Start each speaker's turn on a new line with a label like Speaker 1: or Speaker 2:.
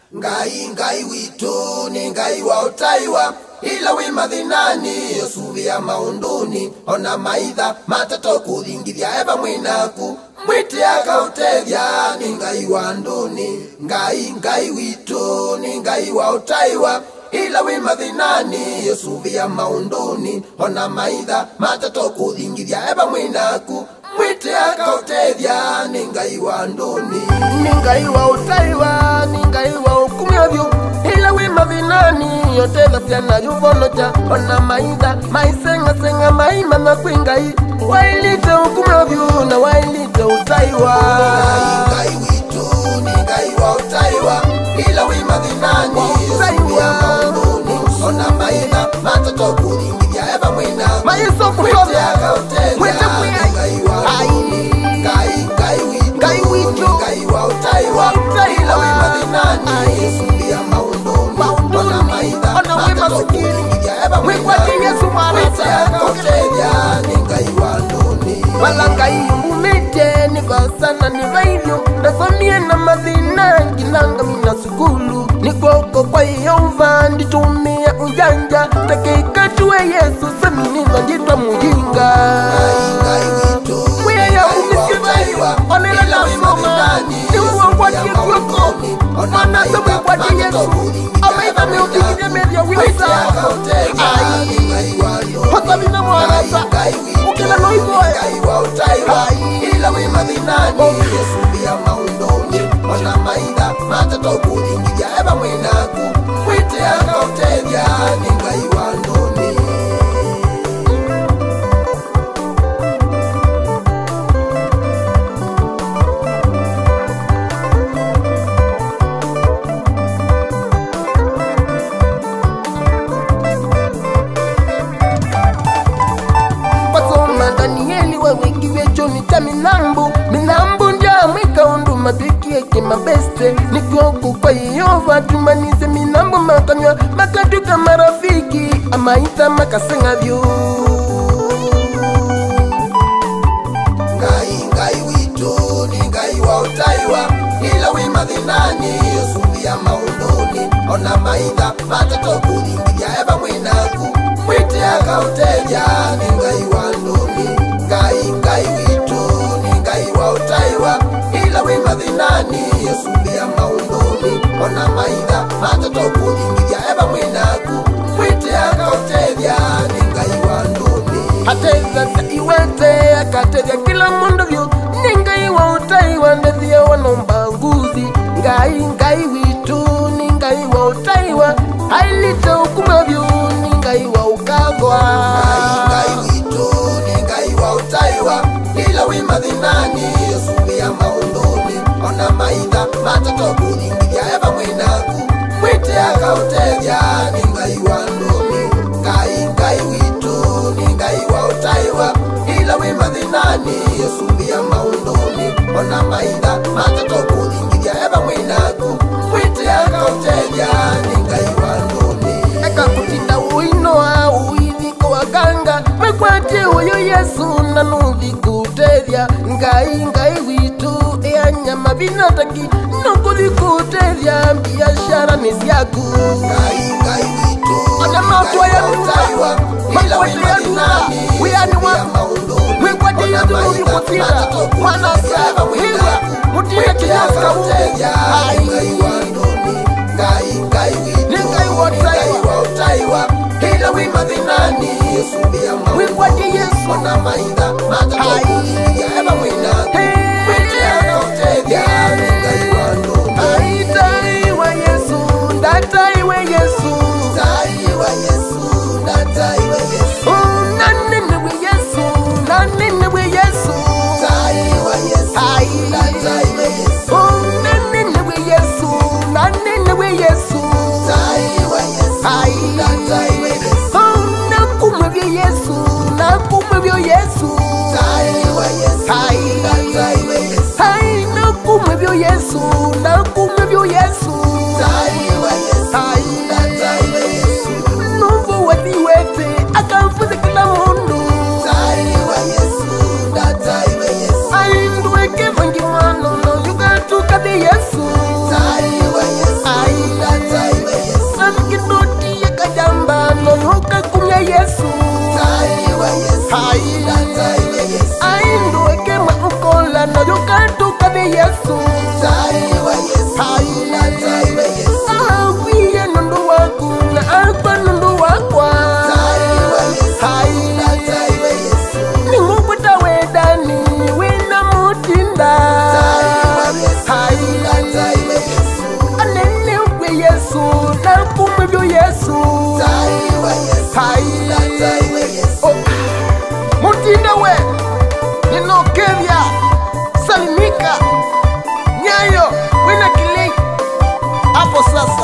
Speaker 1: Ngai witu ni ngai wa utaiwa, ila wima dhinani yosuvia maunduni. Ona maitha matato kuthingithia eva mwinaku, mwiti akautethia ni ngai wa nduni. Ngai witu ni ngai wa utaiwa, ila wima dhinani yosuvia maunduni. Ona maitha matato kuthingithia eva mwinaku, mwiti akautethia ni ngai wa nduni. Ni ngai wa utaiwa, ni ngai wa ukumyavyo, ila wima dhinani yoteva pyana yuvonoja. Ona maitha maisenga maima na kwingai, wailite ukumyavyo na wailite utaiwa. Ngai witu ni ngai wa utaiwa, ila wima dhinani yosuvia maunduni. Ona maitha matato kuthingithia eva mwinaku, mwiti akautethia ni ngai wa nduni. Ngai witu ngai wa utaiwa, ila wima dhinani yosuvia maunduni. Ona maitha matato kuthingithia eva mwinaku, mwiti akautethia ni ngai wa nduni. Wala ngai umete ni vasana ni vaivyo, nasomie na madhina kinanga mina sukulu. Ni kwoko kwa Yehova nditumia ujanja, takikatue Yesu seminiza njitwa mujinga. Ngai witu ya umisiwa, onela na soma ni uwa kwa kikwako, mana somu kwa di Yesu, amaitha meukikide media wisa. Hata vina mwarasa ukila noivoe ila wima dhinani yosuvia maunduni. Ona maitha matato kuthingithia eva mwinaku, mwiti akautethia ni ngai wa nduni. Minambu nja mwika undu matukie kima beste. Nikoku kwa Yehova tumanize minambu makanywa, makaduka marafiki amaita makasenga vyo. Ngai witu ni ngai wa utaiwa, ila wima dhinani yosuvia maunduni. Ona maitha matato kuthingithia eva mwinaku, mwiti akautethia ni ngai wa nduni. Ngai witu ni ngai wa utaiwa, ila wima dhinani yosuvia maunduni. Ona maitha matato kuthingithia eva mwinaku, mwiti akautethia ni ngai wa nduni. Ateza sa iwete akatethia kila mundu vyo, ni ngai wa utaiwa ndethia wanomba nguzi. Ngai witu ni ngai wa utaiwa, hailite ukumavyo ni ngai wa ukagwa. Ngai witu ni ngai wa utaiwa, ila wima dhinani yosuvia maunduni. Ona maitha matato kuthingithia eva mwinaku, mwiti akautethia ni ngai wa nduni. Ngai witu ni ngai wa utaiwa, ila wima dhinani yosuvia maunduni. Ona maitha matato kuthingithia eva mwinaku, mwiti akautethia ni ngai wa nduni. Eka kutinda uinoa uithiko waganga, mekwatie uyu Yesu na nuthi kutethia. Ngai witu eanyama vinataki nukuthi kutethia, biashara ni siaku. Ngai witu ona matwa ya utaiwa, ila wima dhinani wiyani waku, mekwatie Yesu nuthi kutira mwana seva wiwa mutia kinyasa utethia ni ngai wa nduni. Ngai witu ni ngai wa utaiwa, ila wima dhinani yosuvia maunduni. Ona maitha matato kuthingithia eva mwinaku, mwiti akautethia ni ngai wa nduni. Aitaiwa Yesu, ndataiwe Yesu, taiwa Yesu, ndataiwe Yesu. Nanenewe Yesu, nanenewe Yesu, taiwa Yesu, ndataiwe Yesu. Nanenewe Yesu, nanenewe Yesu, taiwa Yesu, ndataiwe Yesu. Nakumwevyo Yesu, nakumwevyo Yesu, taiwa Yesu, ndataiwe Yesu. Nakumwevyo Yesu, nakumwevyo Yesu, taiwa Yesu, ndataiwe Yesu. Nuvu wethiwete akamfuze kila mundu, taiwa Yesu, ndataiwe Yesu. Aindueke vangi mwana no yugatuka de Yesu, taiwa Yesu.
Speaker 2: hapo sasa.